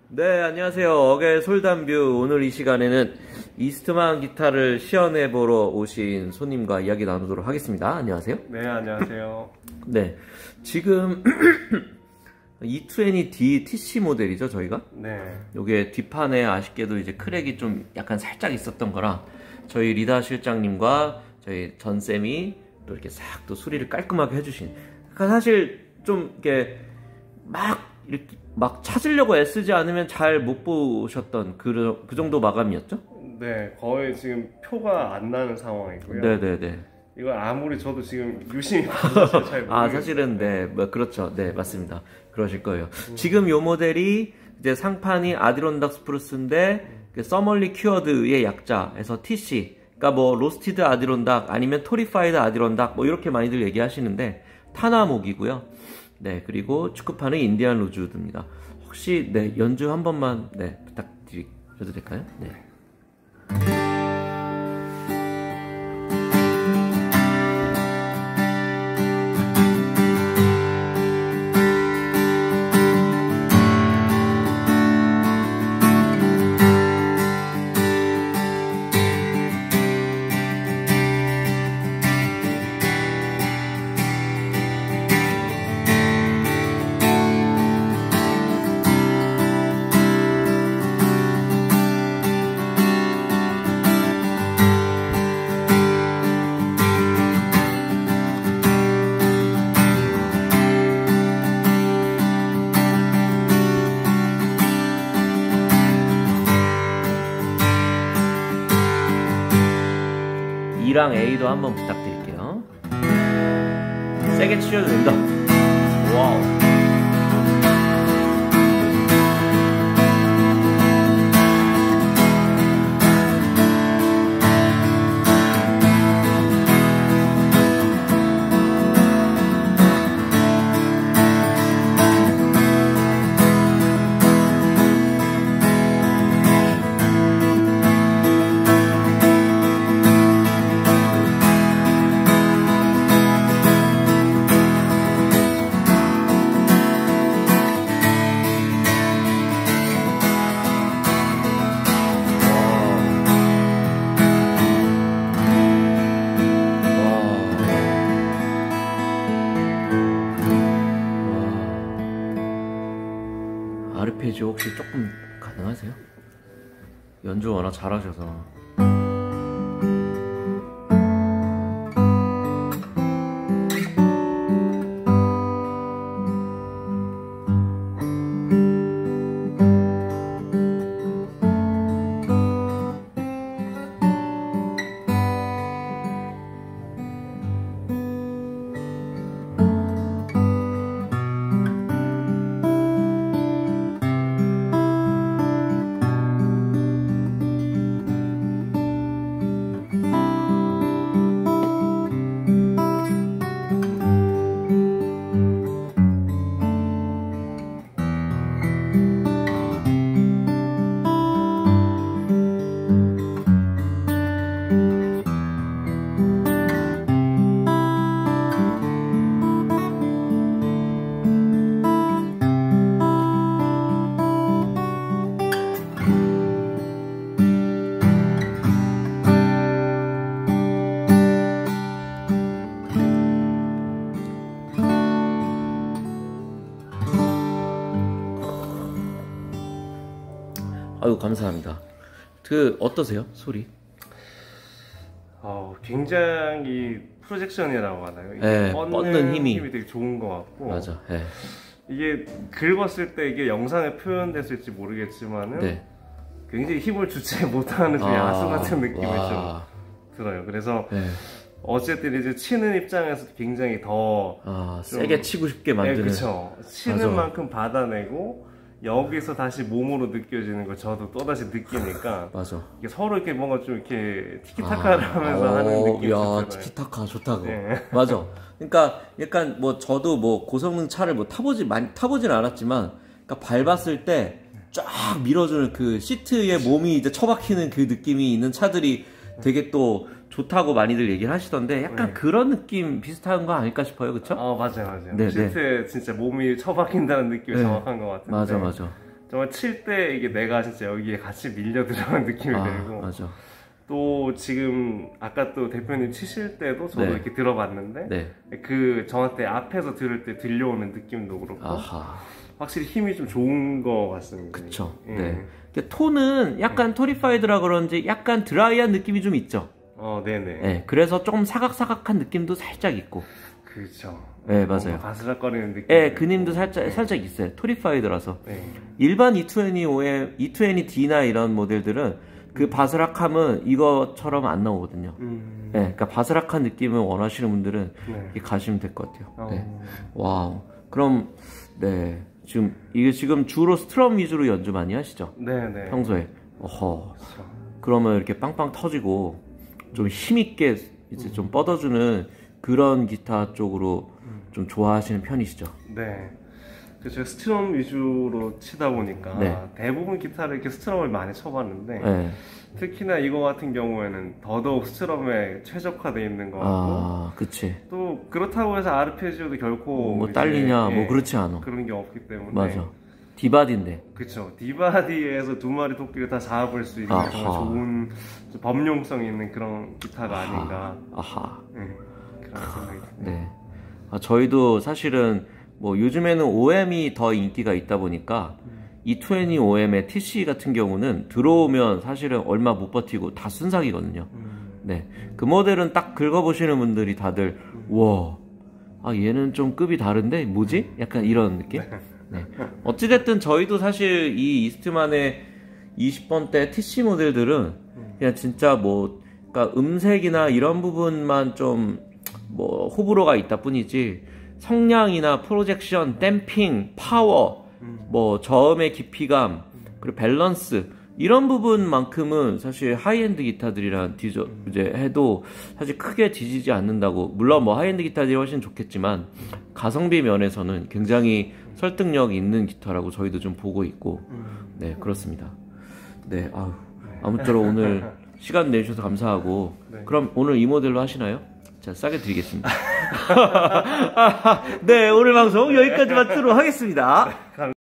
네, 안녕하세요. 어게 솔담뷰. 오늘 이 시간에는 이스트만 기타를 시연해보러 오신 손님과 이야기 나누도록 하겠습니다. 안녕하세요. 네, 안녕하세요. 네, 지금 E20D TC 모델이죠, 저희가? 네. 요게 뒷판에 아쉽게도 이제 크랙이 좀 약간 살짝 있었던 거라 저희 리다 실장님과 저희 전쌤이 또 이렇게 싹 또 수리를 깔끔하게 해주신. 그러니까 사실 좀 이렇게 막 찾으려고 애쓰지 않으면 잘 못 보셨던 그 정도 마감이었죠? 네, 거의 지금 표가 안 나는 상황이고요. 네네네. 이거 아무리 저도 지금 유심히 봐도 잘 모르겠어요. 아, 사실은 네, 뭐 그렇죠. 네, 맞습니다. 그러실 거예요. 지금 요 모델이 이제 상판이 아디론닥 스프루스인데 서멀리 큐어드의 약자에서 TC. 그러니까 뭐 로스티드 아디론닥 아니면 토리파이드 아디론닥 뭐 이렇게 많이들 얘기하시는데 타나목이고요. 네, 그리고 축구판은 인디안 로즈우드입니다. 혹시 네, 연주 한 번만 네, 부탁드려도 될까요? 네. E랑 A도 한번 부탁드릴게요. 세게 치셔도 된다. 와우. 아르페지오 혹시 조금 가능하세요? 연주 워낙 잘하셔서. 아유, 감사합니다. 어떠세요? 소리? 굉장히 프로젝션이라고 하나요? 네, 뻗는 힘이 되게 좋은 것 같고. 맞아. 네. 이게 긁었을 때 이게 영상에 표현됐을지 모르겠지만은 네. 굉장히 힘을 주체 못하는 야수 같은 느낌이 좀 들어요. 그래서 네. 어쨌든 이제 치는 입장에서 굉장히 더 세게 치고 싶게 만드는. 네, 그렇죠. 치는 맞아. 만큼 받아내고 여기서 다시 몸으로 느껴지는 걸 저도 또다시 느끼니까 맞아. 이게 서로 이렇게 뭔가 좀 이렇게 티키타카를 하면서 하는 느낌이 야, 들어요. 티키타카 좋다고. 네. 맞아. 그러니까 약간 뭐 저도 뭐 고성능 차를 뭐 많이 타보진 않았지만, 그러니까 밟았을 때 쫙 밀어주는 그 시트에 몸이 이제 처박히는 그 느낌이 있는 차들이 되게 또 좋다고 많이들 얘기를 하시던데 약간 그런 느낌 비슷한 거 아닐까 싶어요. 그쵸? 맞아요. 네, 시트에 진짜 몸이 처박힌다는 느낌이 정확한 것 같은데. 맞아. 정말 칠 때 이게 내가 진짜 여기에 같이 밀려 들어간 느낌이 들고 맞아. 또 지금 아까 또 대표님 치실 때도 저도 네. 이렇게 들어봤는데 네. 그 저한테 앞에서 들을 때 들려오는 느낌도 그렇고 확실히 힘이 좀 좋은 것 같습니다. 그쵸. 네. 톤은 약간 토리파이드라 그런지 약간 드라이한 느낌이 좀 있죠. 네네. 네. 그래서 조금 사각사각한 느낌도 살짝 있고. 그렇죠. 네, 맞아요. 바스락거리는 느낌. 네, 그 님도 살짝 있어요. 토리파이드라서. 네. 일반 220OM, 220D나 이런 모델들은 그 바스락함은 이것처럼 안 나오거든요. 네, 그러니까 바스락한 느낌을 원하시는 분들은 이렇게 가시면 될 것 같아요. 네. 와우. 그럼 네, 이게 지금 주로 스트럼 위주로 연주 많이 하시죠? 네네. 평소에. 어허. 그러면 이렇게 빵빵 터지고 좀 힘있게 이제 좀 뻗어주는 그런 기타 쪽으로 좀 좋아하시는 편이시죠? 네. 제가 스트럼 위주로 치다 보니까 네. 대부분 기타를 이렇게 스트럼을 많이 쳐봤는데 네. 특히나 이거 같은 경우에는 더더욱 스트럼에 최적화되어 있는 것 같고 그치. 또 그렇다고 해서 아르페지오도 결코 뭐 딸리냐 뭐 그렇지 않아. 그런 게 없기 때문에 맞아. 디바디인데. 그쵸. 디바디에서 두 마리 토끼를 다 잡아볼 수 있는 정말 좋은 범용성 있는 그런 기타가 아닌가 그런 생각이 듭니다. 네. 저희도 사실은 뭐 요즘에는 OM이 더 인기가 있다 보니까 220OM의 TC 같은 경우는 들어오면 사실은 얼마 못 버티고 다 순삭이거든요. 네. 그 모델은 딱 긁어보시는 분들이 다들 와, 얘는 좀 급이 다른데 뭐지? 약간 이런 느낌? 네. 어찌됐든 저희도 사실 이 이스트만의 20번대 TC 모델들은 그냥 진짜 뭐 그러니까 음색이나 이런 부분만 좀 뭐 호불호가 있다 뿐이지 성량이나 프로젝션, 댐핑, 파워, 뭐 저음의 깊이감, 그리고 밸런스 이런 부분만큼은 사실 하이엔드 기타들이랑 이제 해도 사실 크게 뒤지지 않는다고. 물론 뭐 하이엔드 기타들이 훨씬 좋겠지만 가성비 면에서는 굉장히 설득력 있는 기타라고 저희도 좀 보고 있고. 네, 그렇습니다. 네, 아무쪼록 오늘 시간 내주셔서 감사하고. 네. 그럼 오늘 이 모델로 하시나요? 자, 싸게 드리겠습니다. 네, 오늘 방송 여기까지만 하도록 하겠습니다.